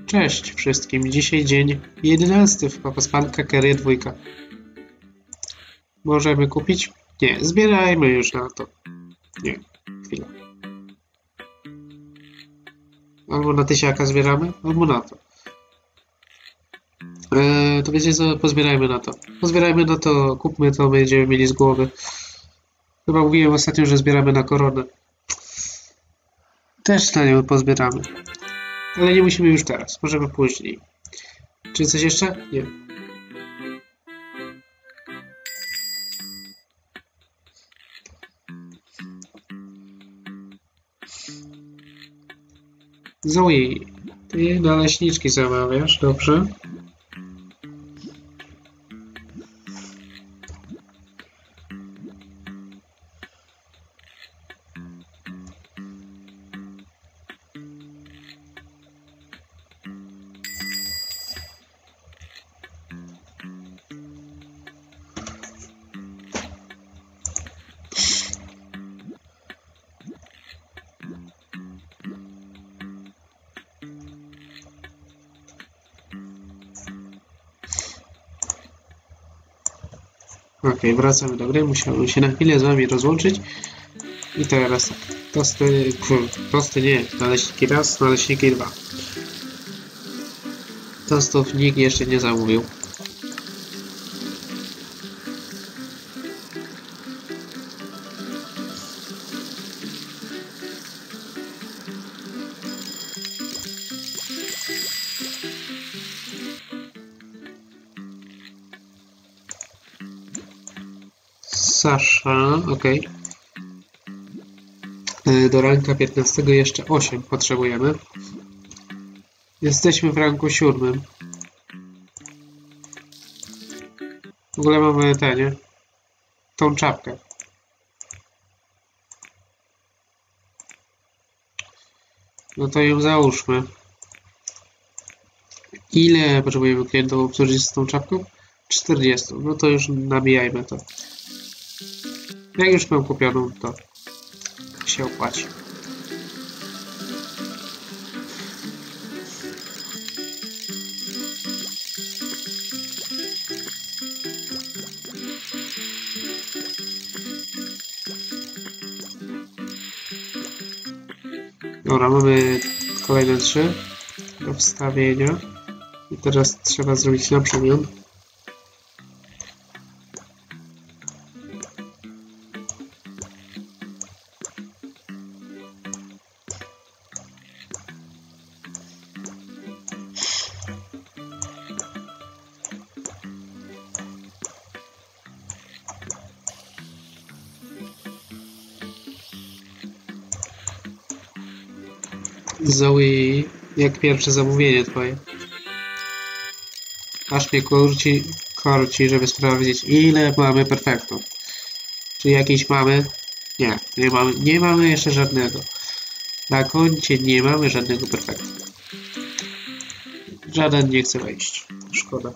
Cześć wszystkim. Dzisiaj dzień 11 w Papaspanka Kery 2. Możemy kupić? Nie, zbierajmy już na to. Nie, chwila. Albo na tysiaka zbieramy, albo na to. To wiecie co, pozbierajmy na to. Pozbierajmy na to, kupmy to, będziemy mieli z głowy. Chyba mówiłem ostatnio, że zbieramy na koronę. Też na nią pozbieramy. Ale nie musimy już teraz, możemy później. Czy coś jeszcze? Nie. Zoe, ty naleśniczki zamawiasz, dobrze? Okej, wracamy do gry. Musiałem się na chwilę z wami rozłączyć. I teraz tak. Tosty nie. Naleśniki raz, naleśniki dwa. Tostów nikt jeszcze nie zamówił. Sasza, okej. Do ranka 15 jeszcze 8 potrzebujemy. Jesteśmy w ranku 7. W ogóle mamy nie? Tą czapkę. No to ją załóżmy. Ile potrzebujemy klientów obsłużyć z tą czapką? 40. No to już nabijajmy to. Jak już mam kupioną, to się opłaci. Dobra, mamy kolejne 3 do wstawienia. I teraz trzeba zrobić na przemian. Zoe, jak pierwsze zamówienie twoje. Aż mnie korci, żeby sprawdzić, ile mamy perfektów. Czy jakiś mamy? Nie, nie mamy jeszcze żadnego. Na koncie nie mamy żadnego perfektu. Żaden nie chce wejść. Szkoda.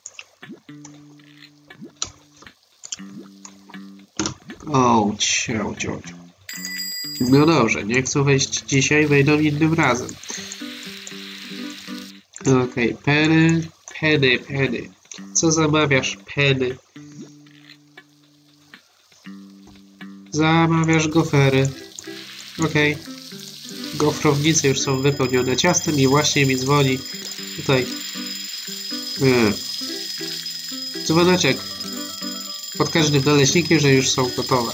O, ciao. No dobrze, nie chcą wejść dzisiaj, wejdą innym razem. Okej, Penny. Co zamawiasz, Penny? Zamawiasz gofery. Okej. Gofrownice już są wypełnione ciastem i właśnie mi dzwoni tutaj dzwoneczek pod każdym naleśnikiem, że już są gotowe.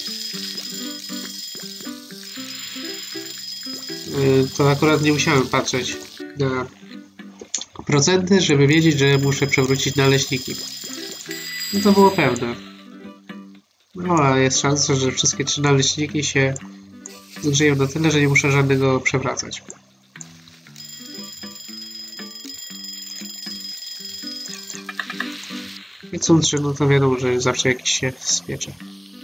To akurat nie musiałem patrzeć na procenty, żeby wiedzieć, że muszę przewrócić naleśniki. No to było pewne. No, a jest szansa, że wszystkie 3 naleśniki się zgrzeją na tyle, że nie muszę żadnego przewracać. Jak są 3, no to wiadomo, że zawsze jakiś się spiecze.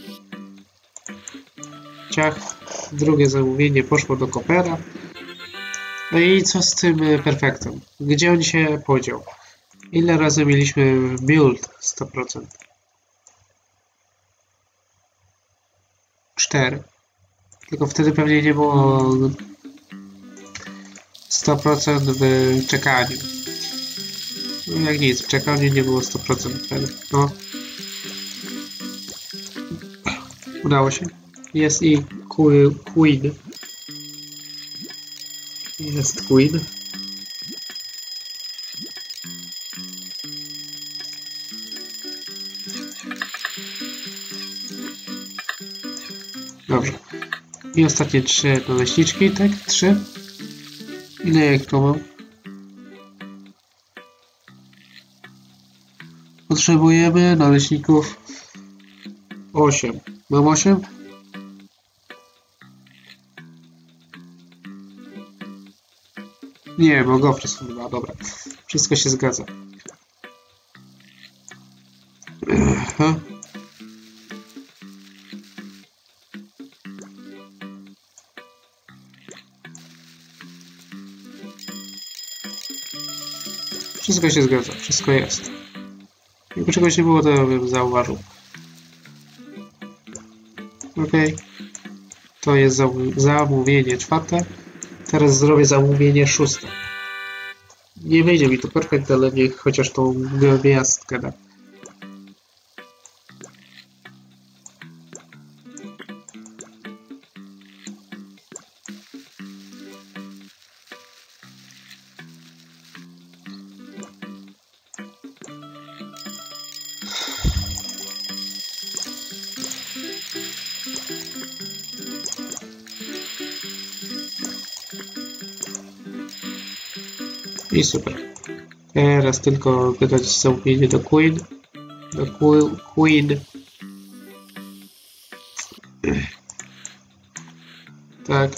Ciach. Drugie zamówienie poszło do Kopera. No i co z tym perfektem? Gdzie on się podział? Ile razy mieliśmy build 100%? 4. Tylko wtedy pewnie nie było 100% w czekaniu. No jak nic, w czekaniu nie było 100% wtedy. No. Udało się. Jest i Queen. Jest Queen. Dobrze. I ostatnie 3 naleśniczki, tak? 3. Ile jak to mam? Potrzebujemy naleśników 8. Mam 8? Nie, bo gofry są 2, dobra. Wszystko się zgadza. Aha. Wszystko się zgadza, wszystko jest. Jakby czegoś nie było, to ja bym zauważył. Ok. To jest zamówienie 4. Teraz zrobię zamówienie 6. Nie wyjdzie mi to perfekt, ale niech chociaż tą gwiazdkę da. I super. Teraz tylko wydać zamówienie do Queen. Do Queen. Tak.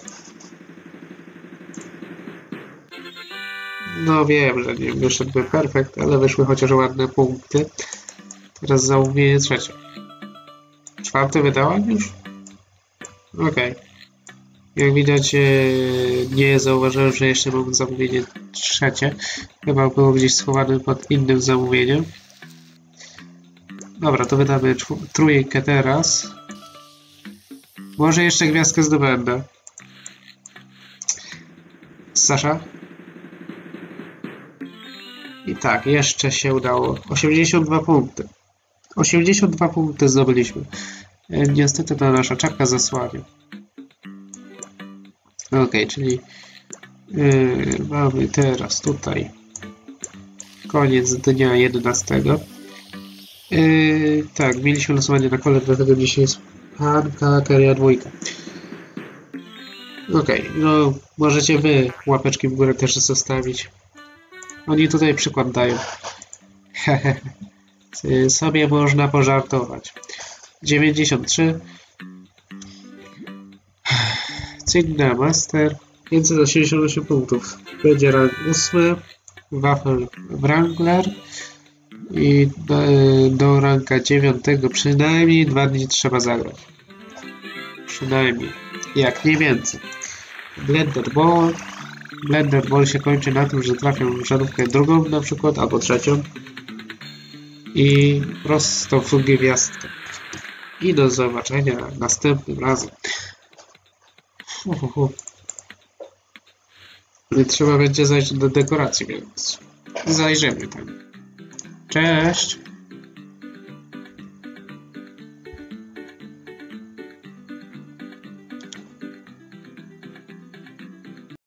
No wiem, że nie wyszedłby perfekt, ale wyszły chociaż ładne punkty. Teraz zamówienie 3. 4 wydałam już? Okej. Jak widać, nie zauważyłem, że jeszcze mam zamówienie 3. Chyba było gdzieś schowane pod innym zamówieniem. Dobra, to wydamy 3 teraz. Może jeszcze gwiazdkę zdobędę. Sasza? I tak, jeszcze się udało. 82 punkty. 82 punkty zdobyliśmy. Niestety ta nasza czapka zasłania. Ok, czyli mamy teraz tutaj koniec dnia 11. Tak, mieliśmy losowanie na kole, dlatego dzisiaj jest Hanka, Keria 2. Ok, no możecie wy łapeczki w górę też zostawić. Oni tutaj przykład dają. Sobie można pożartować. 93. Cygna Master. 588 punktów. Będzie rank 8. Wafel Wrangler. I do ranka 9 przynajmniej 2 dni trzeba zagrać. Przynajmniej. Jak nie więcej. Blender Ball. Blender Ball się kończy na tym, że trafią w żarówkę drugą na przykład, albo trzecią. I prosto w gwiazdkę. I do zobaczenia następnym razem. Trzeba będzie zajrzeć do dekoracji, więc zajrzymy tam. Cześć!